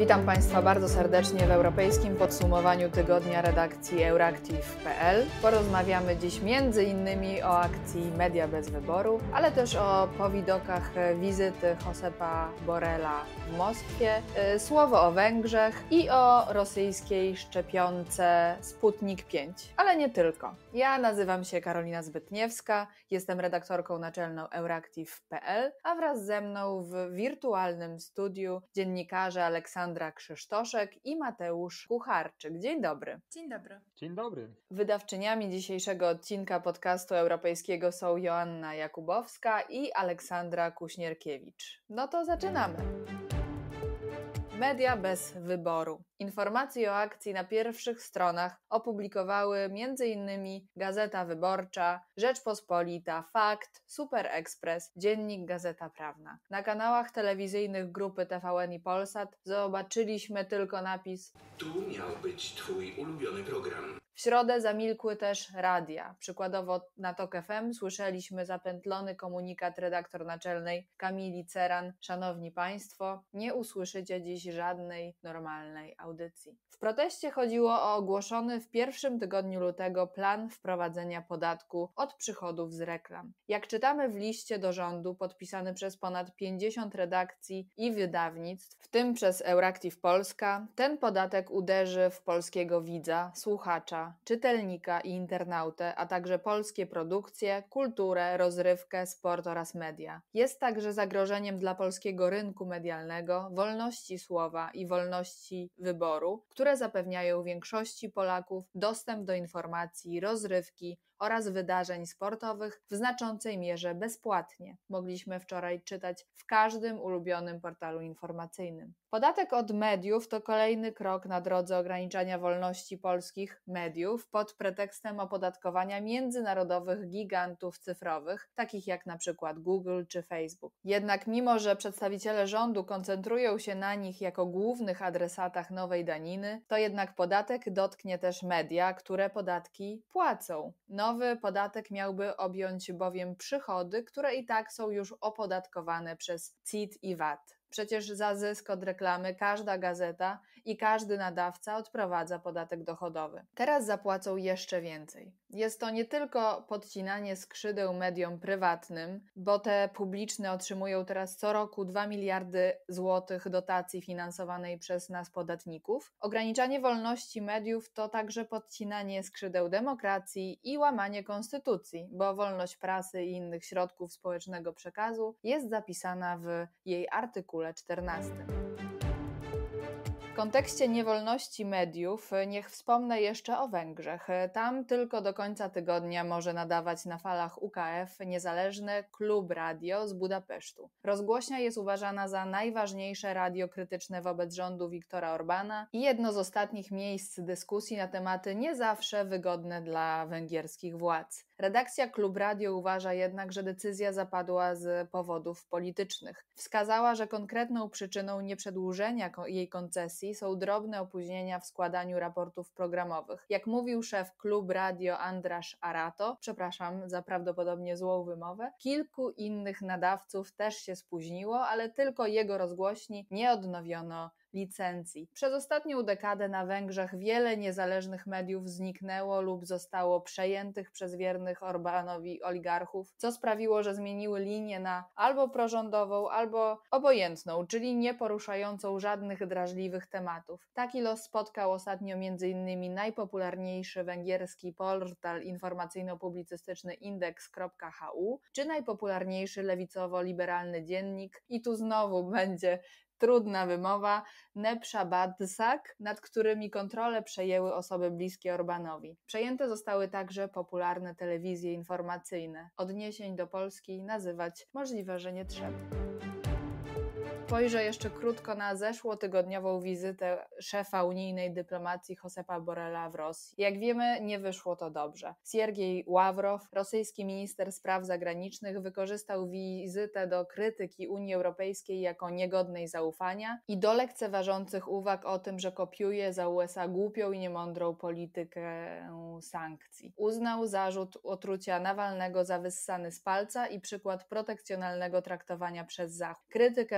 Witam Państwa bardzo serdecznie w europejskim podsumowaniu tygodnia redakcji Euractiv.pl. Porozmawiamy dziś m.in. o akcji Media bez wyboru, ale też o powidokach wizyty Josepa Borrella w Moskwie, słowo o Węgrzech i o rosyjskiej szczepionce Sputnik 5. Ale nie tylko. Ja nazywam się Karolina Zbytniewska, jestem redaktorką naczelną Euractiv.pl, a wraz ze mną w wirtualnym studiu dziennikarze Aleksandra Krzysztoszek i Mateusz Kucharczyk. Dzień dobry. Dzień dobry. Dzień dobry. Wydawczyniami dzisiejszego odcinka podcastu europejskiego są Joanna Jakubowska i Aleksandra Kuśnierkiewicz. No to zaczynamy. Media bez wyboru. Informacje o akcji na pierwszych stronach opublikowały m.in. Gazeta Wyborcza, Rzeczpospolita, Fakt, Super Express, Dziennik Gazeta Prawna. Na kanałach telewizyjnych grupy TVN i Polsat zobaczyliśmy tylko napis: tu miał być twój ulubiony program. W środę zamilkły też radia. Przykładowo na TOK FM słyszeliśmy zapętlony komunikat redaktor naczelnej Kamili Ceran: szanowni Państwo, nie usłyszycie dziś żadnej normalnej audycji. W proteście chodziło o ogłoszony w pierwszym tygodniu lutego plan wprowadzenia podatku od przychodów z reklam. Jak czytamy w liście do rządu podpisany przez ponad 50 redakcji i wydawnictw, w tym przez Euractiv Polska, ten podatek uderzy w polskiego widza, słuchacza, czytelnika i internautę, a także polskie produkcje, kulturę, rozrywkę, sport oraz media. Jest także zagrożeniem dla polskiego rynku medialnego, wolności słowa i wolności wyboru, które zapewniają większości Polaków dostęp do informacji, rozrywki oraz wydarzeń sportowych w znaczącej mierze bezpłatnie. Mogliśmy wczoraj czytać w każdym ulubionym portalu informacyjnym. Podatek od mediów to kolejny krok na drodze ograniczania wolności polskich mediów pod pretekstem opodatkowania międzynarodowych gigantów cyfrowych, takich jak na przykład Google czy Facebook. Jednak mimo, że przedstawiciele rządu koncentrują się na nich jako głównych adresatach nowej daniny, to jednak podatek dotknie też media, które podatki płacą. Nowy podatek miałby objąć bowiem przychody, które i tak są już opodatkowane przez CIT i VAT. Przecież za zysk od reklamy każda gazeta i każdy nadawca odprowadza podatek dochodowy. Teraz zapłacą jeszcze więcej. Jest to nie tylko podcinanie skrzydeł mediom prywatnym, bo te publiczne otrzymują teraz co roku 2 miliardy złotych dotacji finansowanej przez nas podatników. Ograniczanie wolności mediów to także podcinanie skrzydeł demokracji i łamanie konstytucji, bo wolność prasy i innych środków społecznego przekazu jest zapisana w jej artykule 14. W kontekście niewolności mediów niech wspomnę jeszcze o Węgrzech. Tam tylko do końca tygodnia może nadawać na falach UKF niezależne Klub Radio z Budapesztu. Rozgłośnia jest uważana za najważniejsze radio krytyczne wobec rządu Viktora Orbana i jedno z ostatnich miejsc dyskusji na tematy nie zawsze wygodne dla węgierskich władz. Redakcja Klub Radio uważa jednak, że decyzja zapadła z powodów politycznych. Wskazała, że konkretną przyczyną nieprzedłużenia jej koncesji są drobne opóźnienia w składaniu raportów programowych. Jak mówił szef Klub Radio András Arato, przepraszam za prawdopodobnie złą wymowę, kilku innych nadawców też się spóźniło, ale tylko jego rozgłośni nie odnowiono licencji. Przez ostatnią dekadę na Węgrzech wiele niezależnych mediów zniknęło lub zostało przejętych przez wiernych Orbanowi oligarchów, co sprawiło, że zmieniły linię na albo prorządową, albo obojętną, czyli nie poruszającą żadnych drażliwych tematów. Taki los spotkał ostatnio m.in. najpopularniejszy węgierski portal informacyjno-publicystyczny Index.hu, czy najpopularniejszy lewicowo-liberalny dziennik, i tu znowu będzie trudna wymowa, Nepszabadsak, nad którymi kontrolę przejęły osoby bliskie Orbanowi. Przejęte zostały także popularne telewizje informacyjne. Odniesień do Polski nazywać możliwe, że nie trzeba. Spojrzę jeszcze krótko na zeszłotygodniową wizytę szefa unijnej dyplomacji Josepa Borrella w Rosji. Jak wiemy, nie wyszło to dobrze. Siergiej Ławrow, rosyjski minister spraw zagranicznych, wykorzystał wizytę do krytyki Unii Europejskiej jako niegodnej zaufania i do lekceważących uwag o tym, że kopiuje za USA głupią i niemądrą politykę sankcji. Uznał zarzut otrucia Nawalnego za wyssany z palca i przykład protekcjonalnego traktowania przez Zachód. Krytykę w związku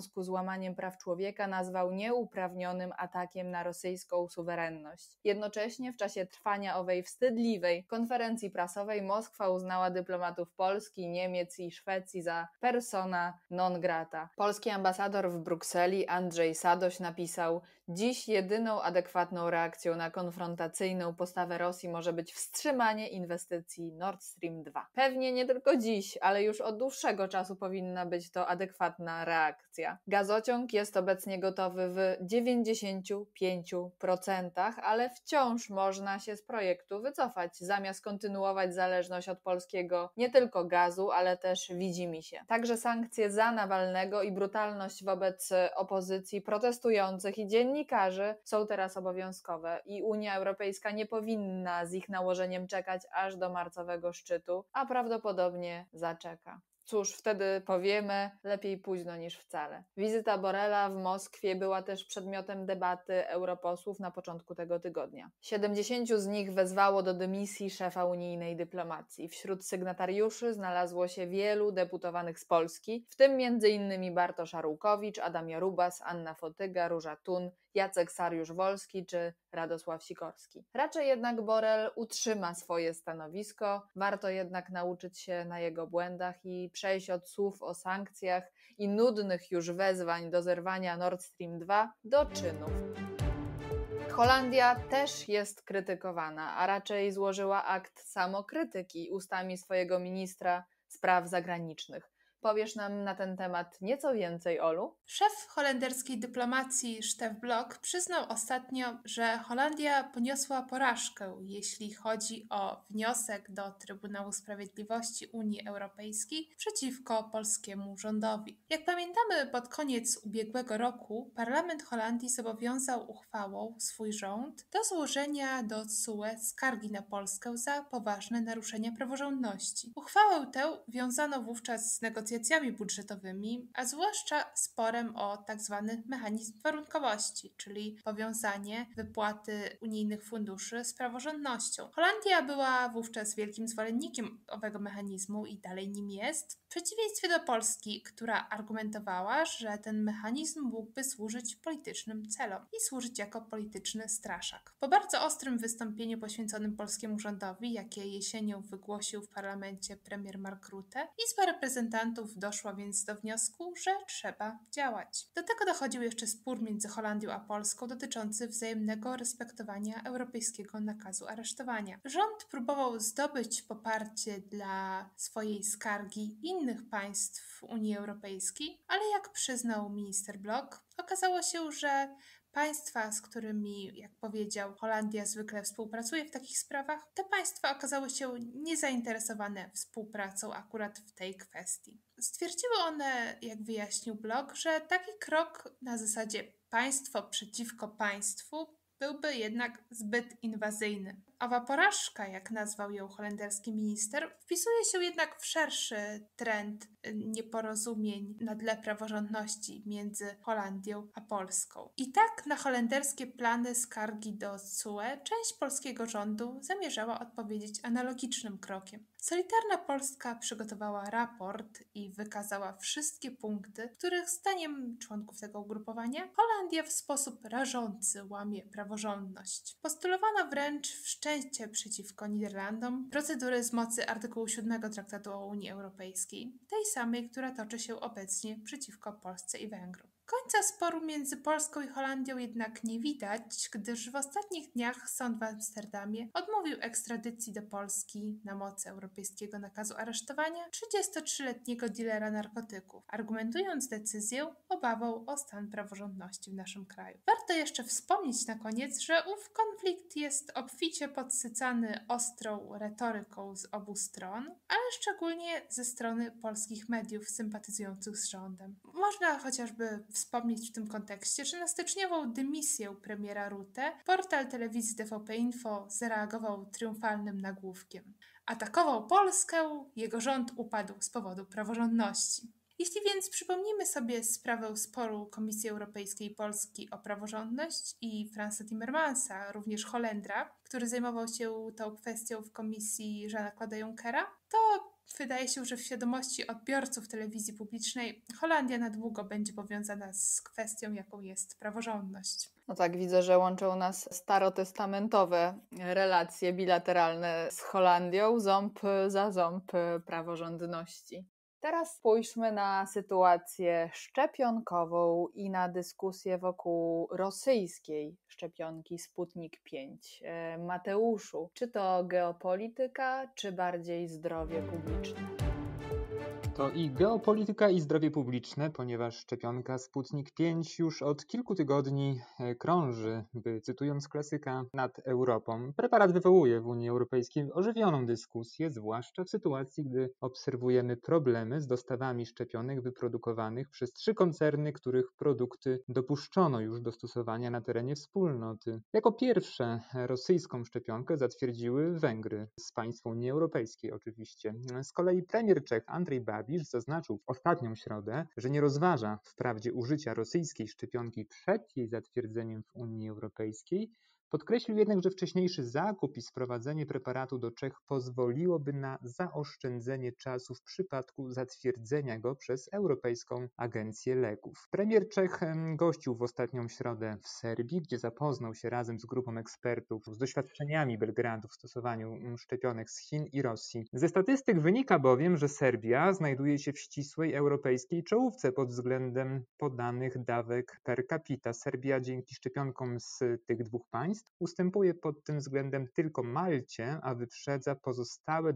związku z łamaniem praw człowieka nazwał nieuprawnionym atakiem na rosyjską suwerenność. Jednocześnie w czasie trwania owej wstydliwej konferencji prasowej Moskwa uznała dyplomatów Polski, Niemiec i Szwecji za persona non grata. Polski ambasador w Brukseli Andrzej Sadoś napisał: dziś jedyną adekwatną reakcją na konfrontacyjną postawę Rosji może być wstrzymanie inwestycji Nord Stream 2. Pewnie nie tylko dziś, ale już od dłuższego czasu powinna być to adekwatna reakcja. Gazociąg jest obecnie gotowy w 95%, ale wciąż można się z projektu wycofać, zamiast kontynuować zależność od polskiego nie tylko gazu, ale też widzimisię. Także sankcje za Nawalnego i brutalność wobec opozycji, protestujących i dziennikarzy są teraz obowiązkowe i Unia Europejska nie powinna z ich nałożeniem czekać aż do marcowego szczytu, a prawdopodobnie zaczeka. Cóż, wtedy powiemy, lepiej późno niż wcale. Wizyta Borrella w Moskwie była też przedmiotem debaty europosłów na początku tego tygodnia. 70 z nich wezwało do dymisji szefa unijnej dyplomacji. Wśród sygnatariuszy znalazło się wielu deputowanych z Polski, w tym m.in. Bartosz Arłukowicz, Adam Jarubas, Anna Fotyga, Róża Thun, Jacek Sariusz-Wolski czy Radosław Sikorski. Raczej jednak Borrell utrzyma swoje stanowisko, warto jednak nauczyć się na jego błędach i przejść od słów o sankcjach i nudnych już wezwań do zerwania Nord Stream 2 do czynów. Holandia też jest krytykowana, a raczej złożyła akt samokrytyki ustami swojego ministra spraw zagranicznych. Powiesz nam na ten temat nieco więcej, Olu? Szef holenderskiej dyplomacji Stef Blok przyznał ostatnio, że Holandia poniosła porażkę, jeśli chodzi o wniosek do Trybunału Sprawiedliwości Unii Europejskiej przeciwko polskiemu rządowi. Jak pamiętamy, pod koniec ubiegłego roku Parlament Holandii zobowiązał uchwałą swój rząd do złożenia do TSUE skargi na Polskę za poważne naruszenia praworządności. Uchwałę tę wiązano wówczas z negocjacjami budżetowymi, a zwłaszcza sporem o tzw. mechanizm warunkowości, czyli powiązanie wypłaty unijnych funduszy z praworządnością. Holandia była wówczas wielkim zwolennikiem owego mechanizmu i dalej nim jest, w przeciwieństwie do Polski, która argumentowała, że ten mechanizm mógłby służyć politycznym celom i służyć jako polityczny straszak. Po bardzo ostrym wystąpieniu poświęconym polskiemu rządowi, jakie jesienią wygłosił w parlamencie premier Mark Rutte, Izba Reprezentantów doszła więc do wniosku, że trzeba działać. Do tego dochodził jeszcze spór między Holandią a Polską dotyczący wzajemnego respektowania europejskiego nakazu aresztowania. Rząd próbował zdobyć poparcie dla swojej skargi innych państw Unii Europejskiej, ale jak przyznał minister Blok, okazało się, że państwa, z którymi, jak powiedział, Holandia zwykle współpracuje w takich sprawach, te państwa okazały się niezainteresowane współpracą akurat w tej kwestii. Stwierdziły one, jak wyjaśnił Blok, że taki krok na zasadzie państwo przeciwko państwu byłby jednak zbyt inwazyjny. Owa porażka, jak nazwał ją holenderski minister, wpisuje się jednak w szerszy trend nieporozumień na tle praworządności między Holandią a Polską. I tak na holenderskie plany skargi do TSUE część polskiego rządu zamierzała odpowiedzieć analogicznym krokiem. Solidarna Polska przygotowała raport i wykazała wszystkie punkty, których zdaniem członków tego ugrupowania Holandia w sposób rażący łamie praworządność. Postulowano wręcz wszczęcie przeciwko Niderlandom procedury z mocy artykułu 7 Traktatu o Unii Europejskiej, tej samej, która toczy się obecnie przeciwko Polsce i Węgrom. Końca sporu między Polską i Holandią jednak nie widać, gdyż w ostatnich dniach sąd w Amsterdamie odmówił ekstradycji do Polski na mocy europejskiego nakazu aresztowania 33-letniego dilera narkotyków, argumentując decyzję obawą o stan praworządności w naszym kraju. Warto jeszcze wspomnieć na koniec, że ów konflikt jest obficie podsycany ostrą retoryką z obu stron, ale szczególnie ze strony polskich mediów sympatyzujących z rządem. Można chociażby wspomnieć w tym kontekście, że na styczniową dymisję premiera Rutte portal telewizji TVP Info zareagował triumfalnym nagłówkiem. Atakował Polskę, jego rząd upadł z powodu praworządności. Jeśli więc przypomnimy sobie sprawę sporu Komisji Europejskiej i Polski o praworządność i Franza Timmermansa, również Holendra, który zajmował się tą kwestią w komisji Jeana-Claude'a Junckera, to Wydaje się, że w świadomości odbiorców telewizji publicznej Holandia na długo będzie powiązana z kwestią, jaką jest praworządność. No tak, widzę, że łączą nas starotestamentowe relacje bilateralne z Holandią, ząb za ząb praworządności. Teraz spójrzmy na sytuację szczepionkową i na dyskusję wokół rosyjskiej szczepionki Sputnik 5. Mateuszu, czy to geopolityka, czy bardziej zdrowie publiczne? To i geopolityka, i zdrowie publiczne, ponieważ szczepionka Sputnik 5 już od kilku tygodni krąży, by, cytując klasyka, nad Europą. Preparat wywołuje w Unii Europejskiej ożywioną dyskusję, zwłaszcza w sytuacji, gdy obserwujemy problemy z dostawami szczepionek wyprodukowanych przez 3 koncerny, których produkty dopuszczono już do stosowania na terenie wspólnoty. Jako pierwsze rosyjską szczepionkę zatwierdziły Węgry, z państw Unii Europejskiej oczywiście. Z kolei premier Czech Andrej Babiš zaznaczył w ostatnią środę, że nie rozważa wprawdzie użycia rosyjskiej szczepionki przed jej zatwierdzeniem w Unii Europejskiej. Podkreślił jednak, że wcześniejszy zakup i sprowadzenie preparatu do Czech pozwoliłoby na zaoszczędzenie czasu w przypadku zatwierdzenia go przez Europejską Agencję Leków. Premier Czech gościł w ostatnią środę w Serbii, gdzie zapoznał się razem z grupą ekspertów z doświadczeniami Belgradu w stosowaniu szczepionek z Chin i Rosji. Ze statystyk wynika bowiem, że Serbia znajduje się w ścisłej europejskiej czołówce pod względem podanych dawek per capita. Serbia dzięki szczepionkom z tych 2 państw ustępuje pod tym względem tylko Malcie, a wyprzedza pozostałe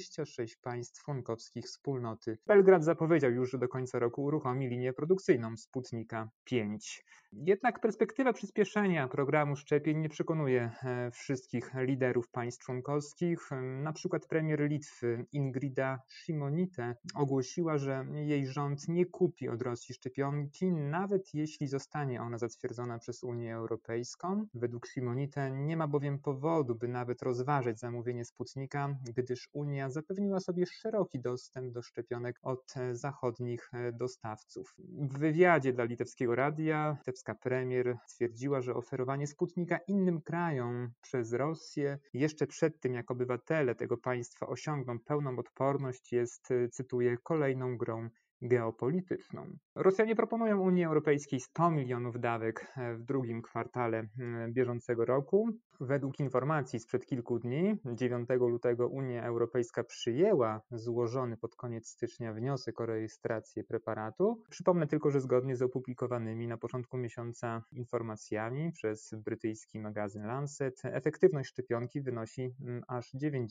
26 państw członkowskich wspólnoty. Belgrad zapowiedział już, że do końca roku uruchomi linię produkcyjną Sputnika 5. Jednak perspektywa przyspieszenia programu szczepień nie przekonuje wszystkich liderów państw członkowskich. Na przykład premier Litwy Ingrida Šimonytė ogłosiła, że jej rząd nie kupi od Rosji szczepionki, nawet jeśli zostanie ona zatwierdzona przez Unię Europejską. Według Šimonytė nie ma bowiem powodu, by nawet rozważać zamówienie Sputnika, gdyż Unia zapewniła sobie szeroki dostęp do szczepionek od zachodnich dostawców. W wywiadzie dla litewskiego radia litewska premier stwierdziła, że oferowanie Sputnika innym krajom przez Rosję jeszcze przed tym, jak obywatele tego państwa osiągną pełną odporność, jest, cytuję, kolejną grą geopolityczną. Rosjanie proponują Unii Europejskiej 100 milionów dawek w drugim kwartale bieżącego roku. Według informacji sprzed kilku dni, 9 lutego Unia Europejska przyjęła złożony pod koniec stycznia wniosek o rejestrację preparatu. Przypomnę tylko, że zgodnie z opublikowanymi na początku miesiąca informacjami przez brytyjski magazyn Lancet, efektywność szczepionki wynosi aż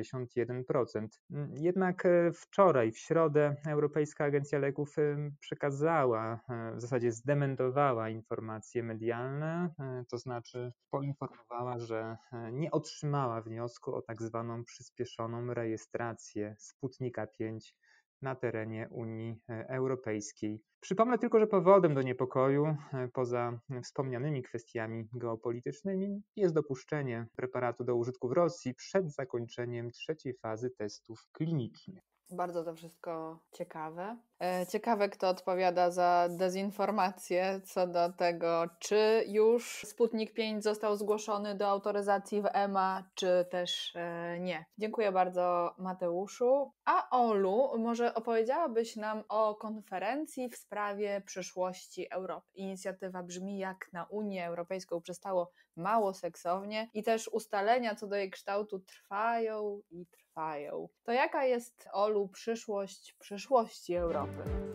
91%. Jednak wczoraj, w środę, Europejska Agencja Leków przekazała, w zasadzie zdementowała informacje medialne, to znaczy poinformowała, że nie otrzymała wniosku o tak zwaną przyspieszoną rejestrację Sputnika 5 na terenie Unii Europejskiej. Przypomnę tylko, że powodem do niepokoju, poza wspomnianymi kwestiami geopolitycznymi, jest dopuszczenie preparatu do użytku w Rosji przed zakończeniem 3. fazy testów klinicznych. Bardzo to wszystko ciekawe. Ciekawe, kto odpowiada za dezinformację co do tego, czy już Sputnik 5 został zgłoszony do autoryzacji w EMA, czy też nie. Dziękuję bardzo, Mateuszu. A Olu, może opowiedziałabyś nam o konferencji w sprawie przyszłości Europy. Inicjatywa brzmi jak na Unię Europejską przystało mało seksownie i też ustalenia co do jej kształtu trwają i trwają. To jaka jest, Olu, przyszłości Europy?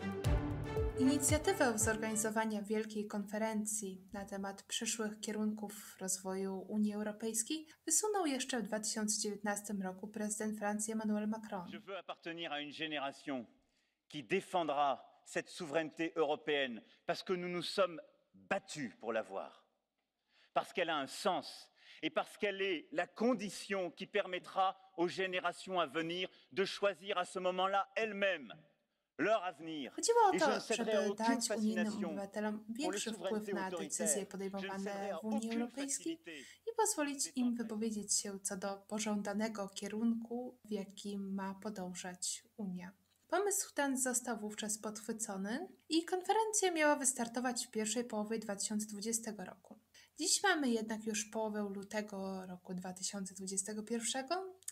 Inicjatywę zorganizowania wielkiej konferencji na temat przyszłych kierunków rozwoju Unii Europejskiej wysunął jeszcze w 2019 roku prezydent Francji Emmanuel Macron. Je veux appartenir à une génération qui défendra cette souveraineté européenne parce que nous nous sommes battus pour l'avoir. Parce qu'elle a un sens et parce qu'elle est la condition qui permettra aux générations à venir de choisir à ce moment-là elles-mêmes leur avenir. Chodziło o to, żeby dać unijnym obywatelom większy wpływ na decyzje podejmowane w Unii Europejskiej i pozwolić im wypowiedzieć się co do pożądanego kierunku, w jakim ma podążać Unia. Pomysł ten został wówczas podchwycony i konferencja miała wystartować w pierwszej połowie 2020 roku. Dziś mamy jednak już połowę lutego roku 2021,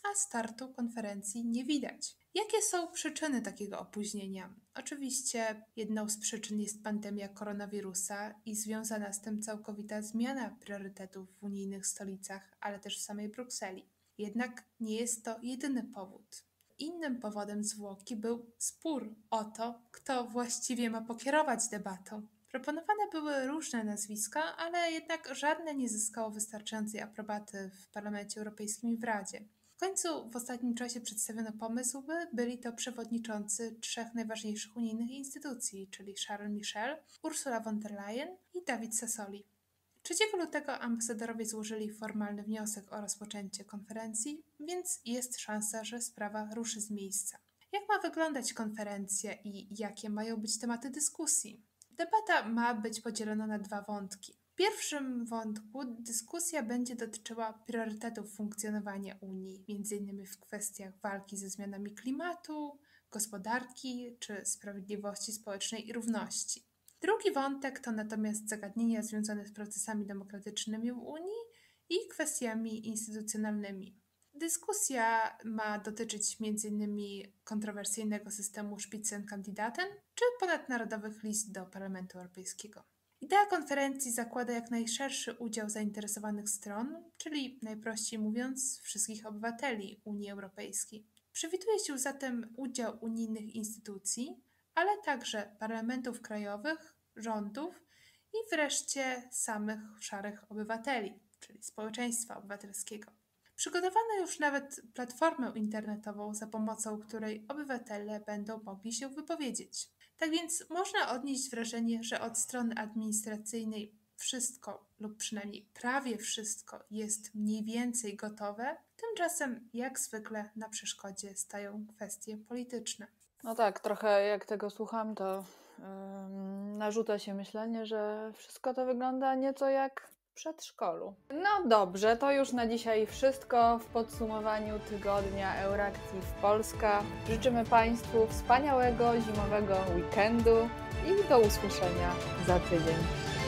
a startu konferencji nie widać. Jakie są przyczyny takiego opóźnienia? Oczywiście jedną z przyczyn jest pandemia koronawirusa i związana z tym całkowita zmiana priorytetów w unijnych stolicach, ale też w samej Brukseli. Jednak nie jest to jedyny powód. Innym powodem zwłoki był spór o to, kto właściwie ma pokierować debatą. Proponowane były różne nazwiska, ale jednak żadne nie zyskało wystarczającej aprobaty w Parlamencie Europejskim i w Radzie. W końcu w ostatnim czasie przedstawiono pomysł, by byli to przewodniczący 3 najważniejszych unijnych instytucji, czyli Charles Michel, Ursula von der Leyen i David Sassoli. 3 lutego ambasadorowie złożyli formalny wniosek o rozpoczęcie konferencji, więc jest szansa, że sprawa ruszy z miejsca. Jak ma wyglądać konferencja i jakie mają być tematy dyskusji? Debata ma być podzielona na 2 wątki. W pierwszym wątku dyskusja będzie dotyczyła priorytetów funkcjonowania Unii, m.in. w kwestiach walki ze zmianami klimatu, gospodarki czy sprawiedliwości społecznej i równości. Drugi wątek to natomiast zagadnienia związane z procesami demokratycznymi w Unii i kwestiami instytucjonalnymi. Dyskusja ma dotyczyć m.in. kontrowersyjnego systemu Spitzenkandidaten czy ponadnarodowych list do Parlamentu Europejskiego. Idea konferencji zakłada jak najszerszy udział zainteresowanych stron, czyli najprościej mówiąc wszystkich obywateli Unii Europejskiej. Przewiduje się zatem udział unijnych instytucji, ale także parlamentów krajowych, rządów i wreszcie samych szarych obywateli, czyli społeczeństwa obywatelskiego. Przygotowano już nawet platformę internetową, za pomocą której obywatele będą mogli się wypowiedzieć. Tak więc można odnieść wrażenie, że od strony administracyjnej wszystko lub przynajmniej prawie wszystko jest mniej więcej gotowe, tymczasem jak zwykle na przeszkodzie stają kwestie polityczne. No tak, trochę jak tego słucham, to narzuca się myślenie, że wszystko to wygląda nieco jak w przedszkolu. No dobrze, to już na dzisiaj wszystko w podsumowaniu tygodnia Euractiv Polska. Życzymy Państwu wspaniałego zimowego weekendu i do usłyszenia za tydzień.